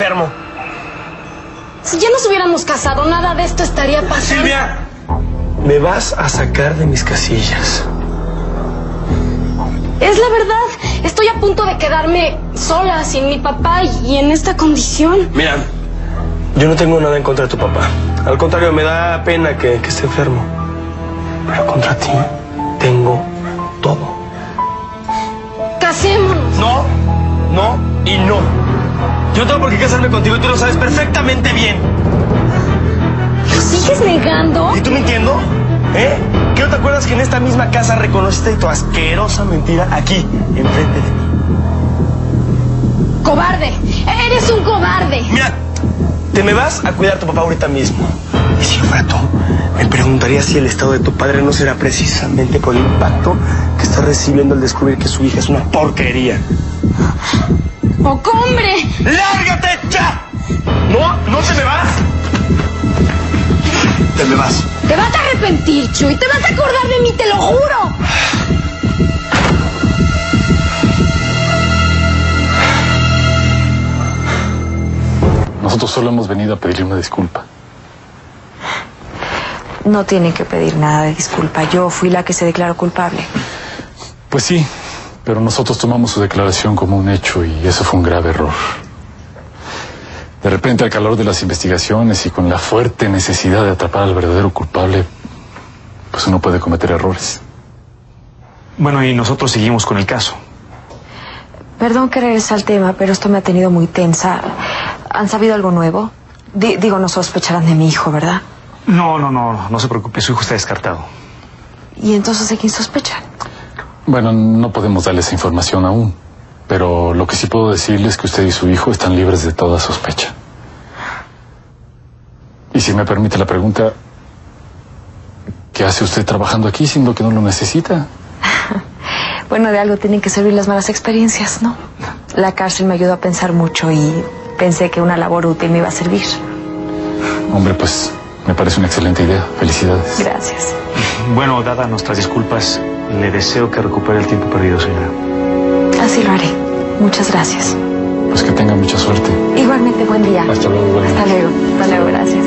enfermo. Si ya nos hubiéramos casado, nada de esto estaría pasando. Silvia, me vas a sacar de mis casillas. Es la verdad. Estoy a punto de quedarme sola, sin mi papá y en esta condición. Mira, yo no tengo nada en contra de tu papá. Al contrario, me da pena que esté enfermo. Pero contra ti tengo todo. Casémonos. No, no y no. Yo no tengo por qué casarme contigo y tú lo sabes perfectamente bien. ¿Lo sigues negando? ¿Y tú mintiendo? ¿Eh? ¿Qué no te acuerdas que en esta misma casa reconociste tu asquerosa mentira aquí, enfrente de mí? ¡Cobarde! ¡Eres un cobarde! Mira, te me vas a cuidar a tu papá ahorita mismo. Y si yo fuera tú, me preguntaría si el estado de tu padre no será precisamente por el impacto que está recibiendo al descubrir que su hija es una porquería. ¡Poco hombre! ¡Lárgate ya! No te me vas. Te me vas. Te vas a arrepentir, Chuy. Te vas a acordar de mí, te lo juro. Nosotros solo hemos venido a pedirle una disculpa. No tiene que pedir nada de disculpa. Yo fui la que se declaró culpable. Pues sí, pero nosotros tomamos su declaración como un hecho y eso fue un grave error. De repente, al calor de las investigaciones y con la fuerte necesidad de atrapar al verdadero culpable, pues uno puede cometer errores. Bueno, y nosotros seguimos con el caso. Perdón que regrese al tema, pero esto me ha tenido muy tensa. ¿Han sabido algo nuevo? Digo, no sospecharán de mi hijo, ¿verdad? No se preocupe, su hijo está descartado. ¿Y entonces de quién sospechan? Bueno, no podemos darle esa información aún, pero lo que sí puedo decirles es que usted y su hijo están libres de toda sospecha. Y si me permite la pregunta, ¿qué hace usted trabajando aquí siendo que no lo necesita? Bueno, de algo tienen que servir las malas experiencias, ¿no? La cárcel me ayudó a pensar mucho y pensé que una labor útil me iba a servir. Hombre, pues me parece una excelente idea. Felicidades. Gracias. Bueno, dadas nuestras disculpas, le deseo que recupere el tiempo perdido, señora. Así lo haré. Muchas gracias. Pues que tenga mucha suerte. Igualmente, buen día. Hasta luego. Igualmente. Hasta luego, gracias.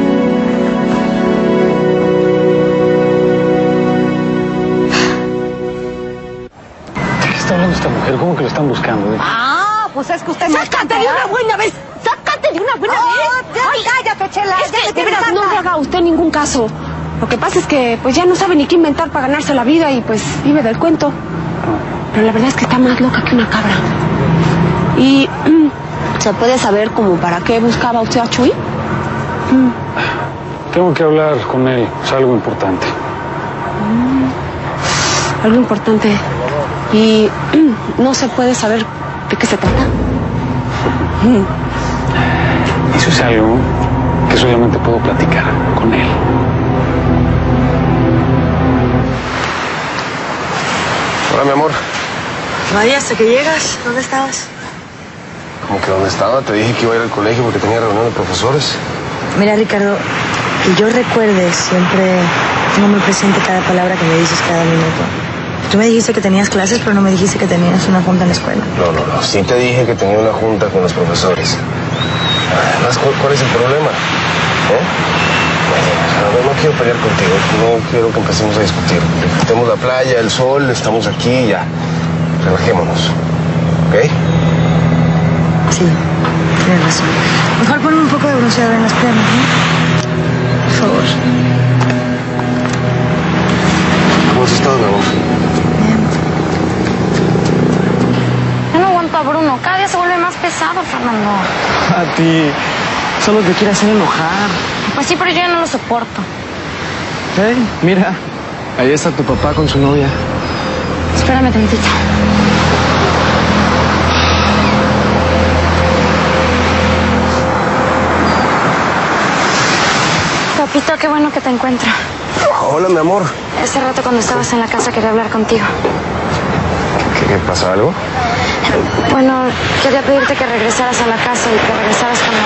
¿De qué está hablando esta mujer? ¿Cómo que lo están buscando? Ah, pues es que usted... ¡Sácate de una buena vez! ¡Sácate de una buena vez! ¡Ay, cállate, Chela! Es que, de veras, no le haga a usted ningún caso. Lo que pasa es que pues ya no sabe ni qué inventar para ganarse la vida y pues vive del cuento. Pero la verdad es que está más loca que una cabra. Y ¿se puede saber como para qué buscaba usted a Chuy? Tengo que hablar con él. Es algo importante. Algo importante. Y no se puede saber de qué se trata. Eso es algo que solamente puedo platicar con él. Hola, mi amor. Vaya, hasta que llegas. ¿Dónde estabas? ¿Cómo que dónde estaba? Te dije que iba a ir al colegio porque tenía reunión de profesores. Mira, Ricardo, que yo recuerde siempre tengo muy presente cada palabra que me dices cada minuto. Tú me dijiste que tenías clases, pero no me dijiste que tenías una junta en la escuela. No. Sí te dije que tenía una junta con los profesores. Además, ¿cuál es el problema? No quiero pelear contigo. No quiero que empecemos a discutir. Disfrutemos la playa, el sol, estamos aquí y ya. Relajémonos. ¿Ok? Sí, tienes razón. Mejor ponme un poco de bronceador en las piernas, ¿no? Por favor. ¿Cómo has estado, mi amor? Bien. Yo no aguanto a Bruno. Cada día se vuelve más pesado, Fernando. A ti. Solo te quiere hacer enojar. Pues sí, pero yo ya no lo soporto. Hey, mira. Ahí está tu papá con su novia. Espérame tantito. Papito, qué bueno que te encuentro. Hola, mi amor. Hace rato cuando estabas en la casa quería hablar contigo. ¿Qué pasa, algo? Bueno, quería pedirte que regresaras a la casa y que regresaras con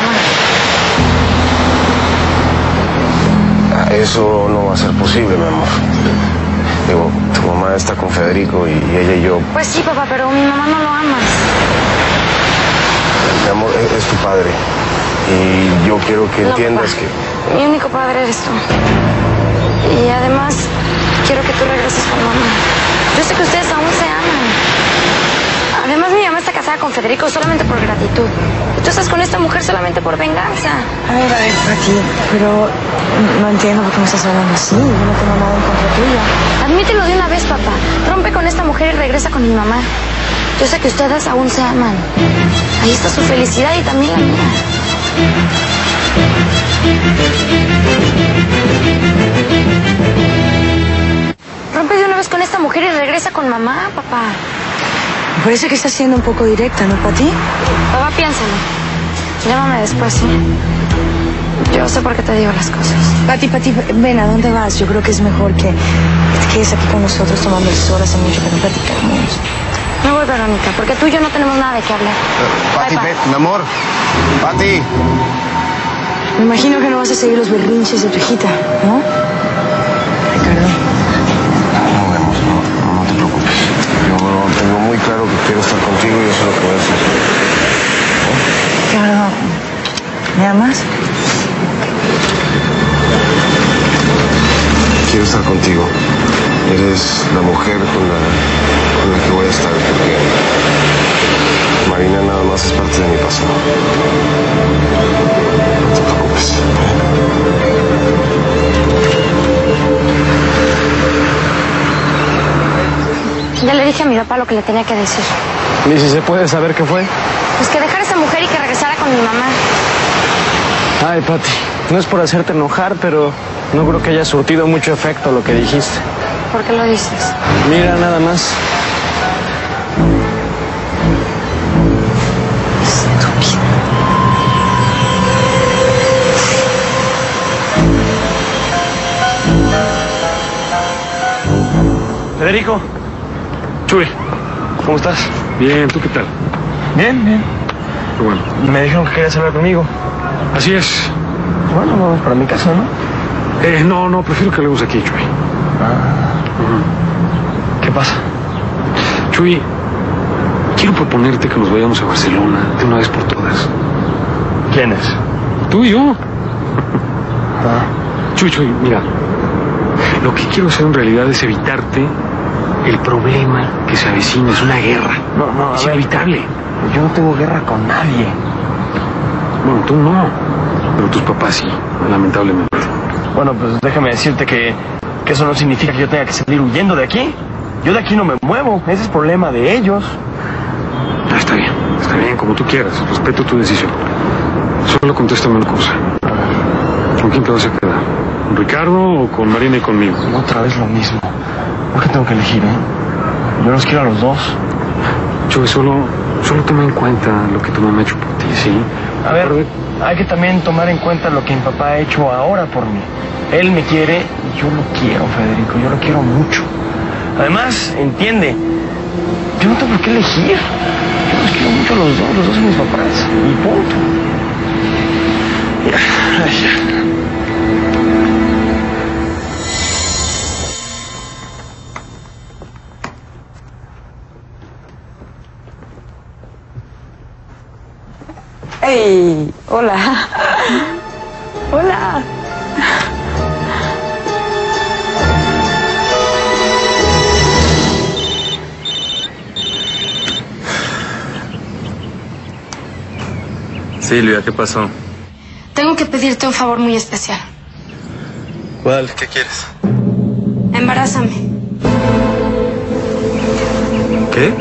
mamá. Eso no va a ser posible, mi amor. Digo, tu mamá está con Federico y ella y yo... Pues sí, papá, pero mi mamá no lo ama. Mi amor, es tu padre. Y yo quiero que entiendas papá. que... Mi único padre eres tú. Y además, quiero que tú regreses con mamá. Yo sé que ustedes aún se aman. Además, mi mamá está casada con Federico solamente por gratitud. Y tú estás con esta mujer solamente por venganza. A ver, Pati, pero no entiendo por qué me estás hablando así. Yo no tengo nada en contra tuya. Admítelo de una vez, papá. Rompe con esta mujer y regresa con mi mamá. Yo sé que ustedes aún se aman. Ahí está su felicidad y también la mía. Rompe de una vez con esta mujer y regresa con mamá, papá. Me parece que estás siendo un poco directa, ¿no, Pati? Papá, piénsalo. Llámame después, ¿sí? Yo sé por qué te digo las cosas. Pati, ven, ¿a dónde vas? Yo creo que es mejor que te quedes aquí con nosotros tomando el sol. Hace mucho que no platicamos. No voy, Verónica, porque tú y yo no tenemos nada de qué hablar. Pati, Bye, ven, mi amor. Pati. Me imagino que no vas a seguir los berrinches de tu hijita, ¿no? Ricardo. No, vemos, no te preocupes. Yo tengo muy claro que quiero estar contigo y eso es lo que voy a hacer. Ricardo, ¿me amas? Quiero estar contigo. Eres la mujer con la que voy a estar, porque Marina nada más es parte de mi pasado. No te preocupes. Ya le dije a mi papá lo que le tenía que decir. ¿Y si se puede saber qué fue? Pues que dejara a esa mujer y que regresara con mi mamá. Ay, Pati, no es por hacerte enojar, pero no creo que haya surtido mucho efecto lo que dijiste. ¿Por qué lo dices? Mira, nada más. Estúpido. Federico. Chuy, ¿Cómo estás? bien, ¿tú qué tal? Bien. Qué bueno. Me dijeron que querías hablar conmigo. Así es. Bueno, vamos para mi casa, ¿no? No, prefiero que hablemos aquí, Chuy. ¿Qué pasa? Chuy, quiero proponerte que nos vayamos a Barcelona de una vez por todas. ¿Quién es? Tú y yo. Chuy, mira. Lo que quiero hacer en realidad es evitarte el problema que se avecina. Es una guerra. No, es inevitable. Yo no tengo guerra con nadie. Bueno, tú no. Pero tus papás sí, lamentablemente. Bueno, pues déjame decirte que eso no significa que yo tenga que salir huyendo de aquí. Yo de aquí no me muevo. Ese es problema de ellos. Está bien, como tú quieras. Respeto tu decisión. Solo contéstame una cosa. ¿Con quién te vas a quedar? ¿Con Ricardo o con Marina y conmigo? Otra vez lo mismo. ¿Por qué tengo que elegir, Yo los quiero a los dos. Chuy, solo toma en cuenta lo que tu mamá ha hecho por ti, ¿sí? A ver, hay que también tomar en cuenta lo que mi papá ha hecho ahora por mí. Él me quiere y yo lo quiero, Federico. Yo lo quiero mucho. Además, entiende, yo no tengo por qué elegir. Yo los quiero mucho a los dos son mis papás. Y punto. Ya. ¡Ey! Hola. Hola. Silvia, ¿qué pasó? Tengo que pedirte un favor muy especial. ¿Cuál? ¿Qué quieres? Embarázame. ¿Qué?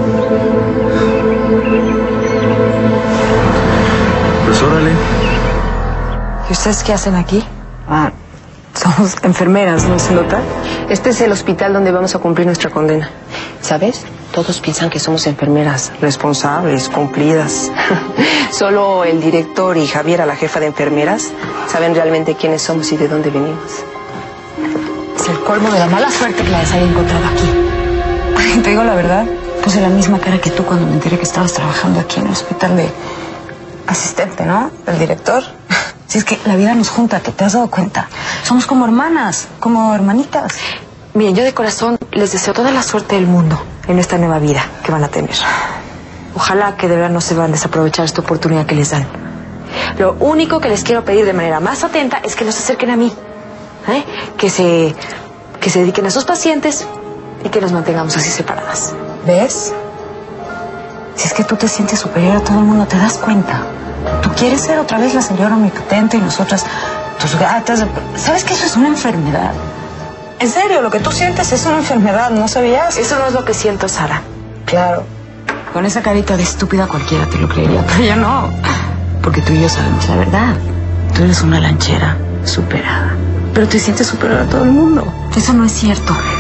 Pues órale. ¿Y ustedes qué hacen aquí? Somos enfermeras, ¿no se nota? Este es el hospital donde vamos a cumplir nuestra condena. ¿Sabes? Todos piensan que somos enfermeras responsables, cumplidas. Solo el director y Javiera, la jefa de enfermeras, saben realmente quiénes somos y de dónde venimos. Es el colmo de la mala suerte que las haya encontrado aquí. Ay, te digo la verdad, puse la misma cara que tú cuando me enteré que estabas trabajando aquí en el hospital de asistente, ¿no? El director. Si es que la vida nos junta, ¿te has dado cuenta? Somos como hermanas, como hermanitas. Miren, yo de corazón les deseo toda la suerte del mundo en esta nueva vida que van a tener. Ojalá que de verdad no se van a desaprovechar esta oportunidad que les dan. Lo único que les quiero pedir de manera más atenta es que no se acerquen a mí. Que se dediquen a sus pacientes y que nos mantengamos así separadas. ¿Ves? Si es que tú te sientes superior a todo el mundo, ¿te das cuenta? Tú quieres ser otra vez la señora omnipotente y nosotras tus gatas. ¿Sabes que eso es una enfermedad? En serio, lo que tú sientes es una enfermedad, ¿no sabías? Eso no es lo que siento, Sara. Claro. Con esa carita de estúpida cualquiera te lo creería, pero yo no. Porque tú y yo sabemos la verdad. Tú eres una lanchera superada. Pero te sientes superior a todo el mundo. Eso no es cierto.